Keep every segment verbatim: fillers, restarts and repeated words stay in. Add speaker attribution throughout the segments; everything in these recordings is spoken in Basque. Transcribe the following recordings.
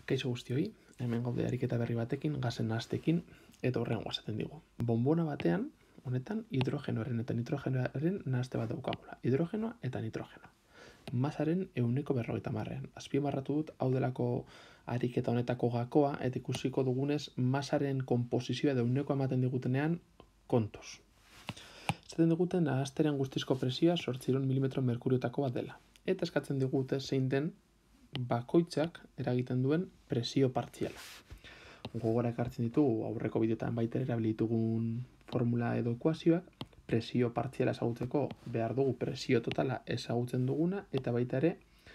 Speaker 1: Kaixo guztioi, hemen gaude ariketa berri batekin, gazen nahaztekin, eta horren guazaten digu. Bonbona batean, honetan, hidrogenoaren eta nitrogenoaren nahazte bat daukagula. Hidrogenoa eta nitrogenoa. Masaren ehuneko berrogeita marrean. Azpimarratu dut, hau delako ariketa honetako gakoa, eta ikusiko dugunez, masaren konposizioa da ehuneko ematen digutenean kontuz. Zaten diguten nahazteren guztizko presioa zortziehun milimetro merkuriotako bat dela. Eta eskatzen digute zein den bakoitzak eragiten duen presio partziala. Gogora ekartzen ditugu aurreko bideotan baita erabili ditugun formula edo ekuazioak, presio partziala ezagutzeko behar dugu presio totala ezagutzen duguna eta baita ere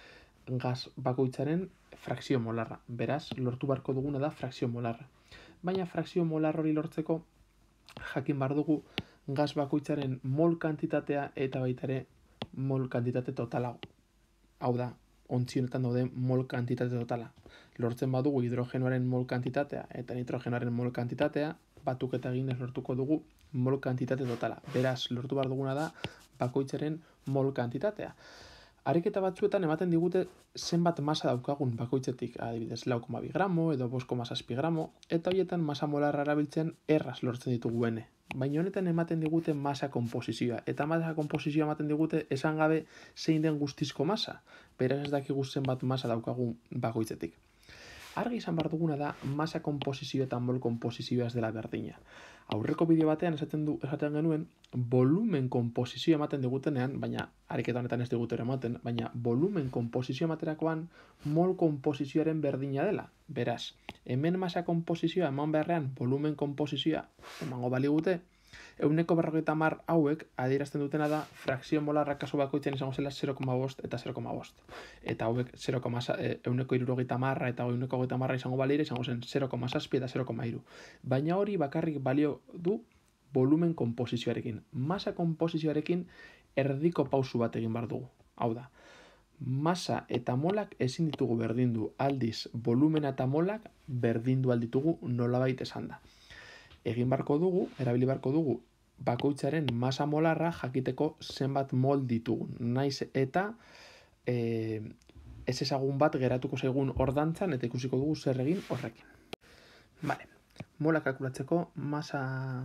Speaker 1: gas bakoitzaren frakzio molarra. Beraz, lortu beharko duguna da frakzio molarra. Baina frakzio molar hori lortzeko jakin behar dugu gas bakoitzaren mol kantitatea eta baita ere mol kantitate totala. Hau da, ontzi honetan daude mol kantitate totala. Lortzen badugu hidrogenoaren mol kantitatea eta nitrogenoaren mol kantitatea, batuketa eginez lortuko dugu mol kantitate totala. Beraz, lortu behar duguna da bakoitzaren mol kantitatea. Ariketa batzuetan ematen digute zenbat masa daukagun bakoitzetik, adibidez lau koma bi gramo edo bost koma zazpi gramo, eta horietan masa molarra erabiltzen erraz lortzen ditugu ene. Baina honetan ematen digute masa konposizioa, eta masa konposizioa ematen digute esan gabe zein den guztizko masa, beraz ez dakigu zenbat masa daukagun bakoitzetik. Argi izan behar duguna da masa konposizioa eta mol konposizioa ez dela berdina. Aurreko bideo batean esaten, du, esaten genuen volumen konposizioa ematen digutenean, baina ariketa honetan ez digute ematen, baina volumen konposizioa ematerakoan mol konposizioaren berdina dela. Beraz, hemen masa konposizioa eman beharrean volumen konposizioa emango baligute, ehuneko berrogeita hamar hauek adierazten dutena da frakzio molarra kasu bakoitzean izango zela zero koma bost eta zero koma bost. Eta hauek ehuneko hirurogeita hamarra eta ehuneko hogeita hamarra izango balira izango zen zero koma zazpi eta zero koma hiru. Baina hori bakarrik balio du volumen konposizioarekin. Masa konposizioarekin erdiko pausu bat egin behar dugu. Hau da, masa eta molak ezin ditugu berdindu, aldiz volumena eta molak berdindu alditugu nolabait esan da. Egin barko dugu, erabili barko dugu, bakoitzaren masa molarra jakiteko zenbat mol ditugun. Naiz eta e, ez ezagun bat geratuko zaigun ordantzan eta ikusiko dugu zer egin horrekin. Vale. Mola kalkulatzeko masa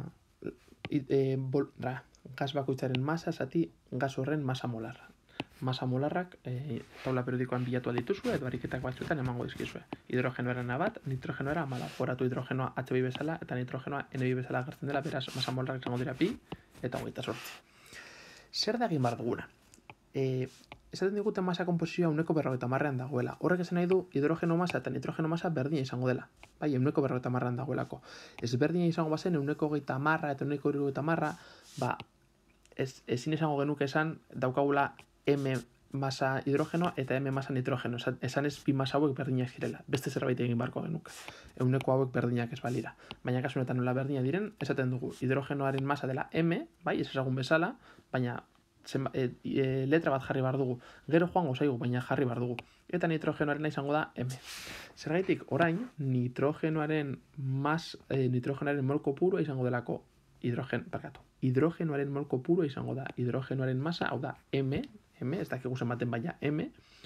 Speaker 1: e, bol, da, gas bakoitzaren masa zati gas horren masa molarra. Masa molarrak e, taula periodikoan bilatu dituzue edo ariketak batzuetan emango dizkizue. Hidrogenoarena bat, nitrogenoara hamala. Horatu hidrogenoa H bi bezala eta nitrogenoa N bi bezala agertzen dela, beraz masa molarrak izango dira pi eta hogeita zortzi. Zer da egin behar duguna? E, esaten diguten masa konposizioa ehuneko berrogeita hamarrean dagoela. Horrek esan nahi du hidrogeno masa eta nitrogeno masa berdina izango dela. Bai, ehuneko berrogeita hamarrean dagoelako. Ez berdina izango bazen ehuneko hogeita hamarra eta ehuneko hirurogeita hamarra, ba, ez, ezin izango genuke esan daukagula M masa hidrogeno eta M masa nitrogeno. Esan ez bi masa hauek berdinak direla. Beste zerbait egin barko genuke. Ehuneko hauek berdinak ez balira. Baina kasu honetan nola berdina diren, esaten dugu hidrogenoaren masa dela M, bai, ez ezagun bezala, baina zenba, e, e, letra bat jarri behar dugu. Gero joango zaigu, baina jarri behar dugu. Eta nitrogenoarena izango da M. Zergaitik, orain, nitrogenoaren mas, e, nitrogenoaren mol kopurua izango delako hidrogen, barkatu. Hidrogenoaren mol kopurua izango da hidrogenoaren masa, hau da M, M, ez dakigu zenbaten baina M,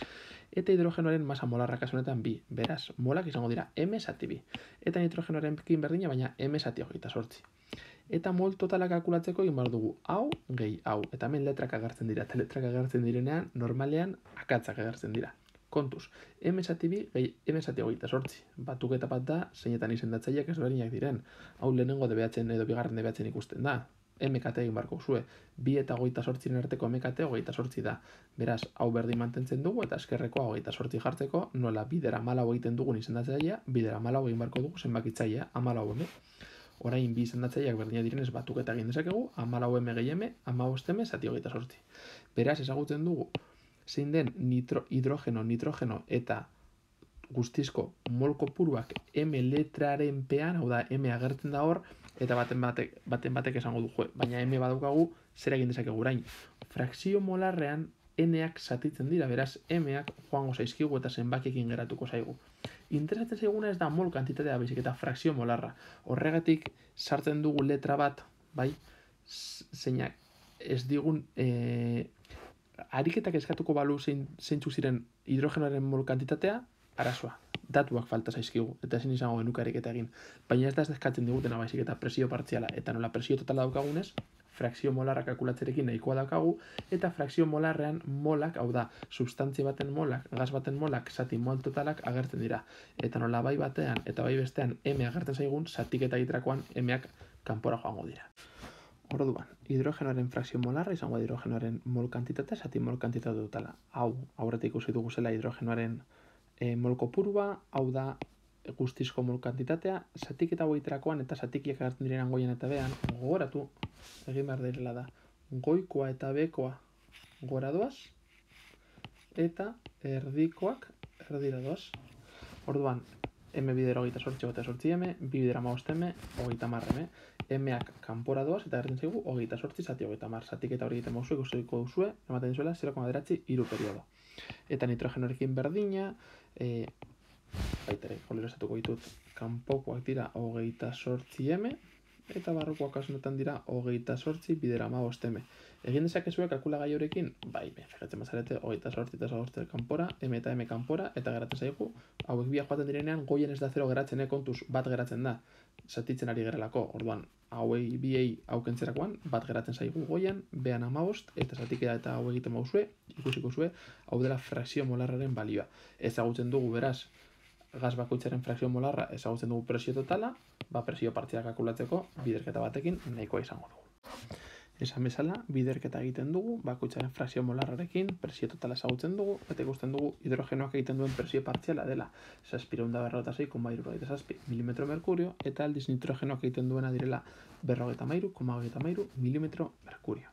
Speaker 1: eta hidrogenoaren masa molarra kasu honetan bi. Beraz, molak izango dira M zati bi. Eta nitrogenoaren pekin berdina, baina M zati hogeita zortzi. Eta mol totala kalkulatzeko egin behar dugu hau gehi hau. Eta hemen letrak agertzen dira. Eta letrak agertzen direnean, normalean akatzak agertzen dira. Kontuz, M zati bi gehi M zati hogeita zortzi. Batuketa bat da, zeinetan izendatzaileak ezberdinak diren. Hau lehenengo debeatzen edo bigarren debeatzen ikusten da. M K T egin barko zue. Bi eta hogeita zortziren arteko M K T hogeita zortzi da. Beraz, hau berdin mantentzen dugu eta eskerrekoa hogeita zortzi jartzeko, nola bidera hamalau egiten dugun izendatzailea, bidera hamalau egin barko dugu zenbakitzailea hamalau M. Orain bi izendatzaileak berdina direnez batuketa egin dezakegu, hamalau M gehi M, hamabost M zati hogeita zortzi. Beraz, ezagutzen dugu zein den nitro, hidrogeno, nitrogeno eta guztizko mol kopuruak M letraren pean, hau da M agertzen da hor, eta baten batek, baten batek esango du, jo, baina M badaukagu zer egin dezakegu orain. Frakzio molarrean N-ak zatitzen dira, beraz M-ak joango zaizkigu eta zenbakiekin geratuko zaigu. Interesatzen zaiguna ez da mol kantitatea baizik eta frakzio molarra. Horregatik sartzen dugu letra bat, bai, zeinak ez digun e, ariketak eskatuko balu zein, zeintzu ziren hidrogenoaren mol kantitatea, arazoa. datuak falta zaizkigu, eta ezin izango genuke ariketa egin. Baina ez da ez eskatzen digutena baizik eta presio partziala, eta nola presio totala daukagunez, frakzio molarra kalkulatzerekin nahikoa daukagu, eta frakzio molarrean molak, hau da, substantzia baten molak, gas baten molak, zati mol totalak agertzen dira. Eta nola bai batean eta bai bestean M agertzen zaigun, zatiketa egiterakoan M-ak kanpora joango dira. Orduan, hidrogenoaren frakzio molarra izango da hidrogenoaren mol kantitatea, zati mol kantitatea dutela. Hau, aurretik ikusi dugu zela hidrogenoaren e, mol kopurua, hau da guztizko mol kantitatea, zatiketa egiterakoan eta zatikiak agertzen direnan goian eta behan, gogoratu, egin behar direla da, goikoa eta bekoa gora doaz, eta erdikoak erdira doaz. Orduan, M bidera hogeita sortzi, hogeita sortzi M, bi bidera hamabost M, hogeita hamar M, M-ak kanpora doaz, eta gertzen zaigu, hogeita sortzi, zati hogeita hamar, zatiketa hori egiten mauzue, ikusiko duzue, ematen dizuela, zero koma bederatzi hiru periodo. Eta nitrogenorekin berdina, e, baita ere, jolirozatuko ditut, kanpokoak dira hogeita sortzi M, eta barrukoak kasunetan dira hogeita sortzi bidera hamabost M. Egin dezakezue kalkulagai horrekin, bai, fijatzen bazarete, hogeita sortzi eta sortzi kanpora, M eta M kanpora, eta geratzen zaigu, hauek bia joaten direnean, goien ez da zero geratzen, eh, kontuz, bat geratzen da, zatitzen ari gerelako, orduan, hauei biei haukentzerakoan, bat geratzen zaigu goian, behan hamabost, eta zatiketa eta hau egiten mauzue, ikusiko zue, hau dela frakzio molarraren balioa. Ezagutzen dugu, beraz, gas bakoitzaren frakzio molarra ezagutzen dugu presio totala, ba presio partziala kalkulatzeko biderketa batekin nahikoa izango dugu. Esan bezala, biderketa egiten dugu, bakoitzaren frakzio molarrarekin presio totala ezagutzen dugu, eta ikusten dugu hidrogenoak egiten duen presio partziala dela zazpiehun eta berrogeita sei koma hirurogeita zazpi milimetro merkurio, eta aldiz nitrogenoak egiten duena direla berrogeita hamairu koma hogeita hamairu milimetro merkurio.